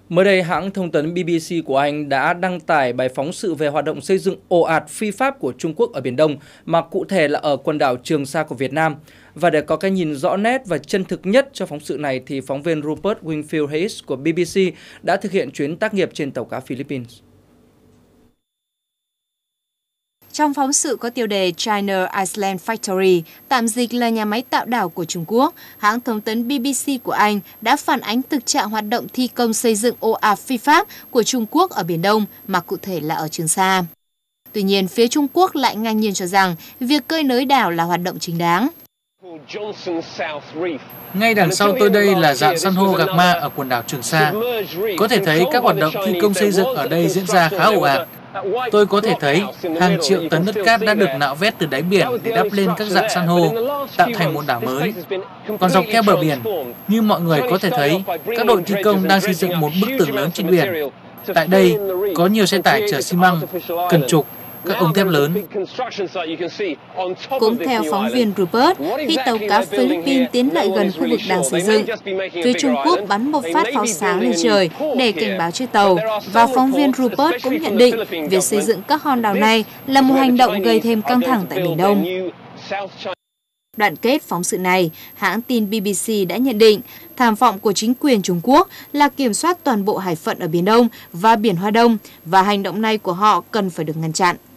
Mới đây, hãng thông tấn BBC của Anh đã đăng tải bài phóng sự về hoạt động xây dựng ồ ạt phi pháp của Trung Quốc ở Biển Đông, mà cụ thể là ở quần đảo Trường Sa của Việt Nam. Và để có cái nhìn rõ nét và chân thực nhất cho phóng sự này, thì phóng viên Rupert Wingfield Hayes của BBC đã thực hiện chuyến tác nghiệp trên tàu cá Philippines. Trong phóng sự có tiêu đề China Island Factory, tạm dịch là nhà máy tạo đảo của Trung Quốc, hãng thông tấn BBC của Anh đã phản ánh thực trạng hoạt động thi công xây dựng ồ ạt phi pháp của Trung Quốc ở Biển Đông, mà cụ thể là ở Trường Sa. Tuy nhiên, phía Trung Quốc lại ngang nhiên cho rằng việc cơi nới đảo là hoạt động chính đáng. Ngay đằng sau tôi đây là rạn san hô gạc ma ở quần đảo Trường Sa. Có thể thấy các hoạt động thi công xây dựng ở đây diễn ra khá ồ ạt. Tôi có thể thấy hàng triệu tấn đất cát đã được nạo vét từ đáy biển để đắp lên các rạn san hô, tạo thành một đảo mới. Còn dọc theo bờ biển, như mọi người có thể thấy, các đội thi công đang xây dựng một bức tường lớn trên biển. Tại đây, có nhiều xe tải chở xi măng, cần trục, các ống thép lớn. Cũng theo phóng viên Rupert, khi tàu cá Philippines tiến lại gần khu vực đang xây dựng, phía Trung Quốc bắn một phát pháo sáng lên trời để cảnh báo chiếc tàu. Và phóng viên Rupert cũng nhận định việc xây dựng các hòn đảo này là một hành động gây thêm căng thẳng tại Biển Đông. Đoạn kết phóng sự này, hãng tin BBC đã nhận định tham vọng của chính quyền Trung Quốc là kiểm soát toàn bộ hải phận ở Biển Đông và Biển Hoa Đông, và hành động này của họ cần phải được ngăn chặn.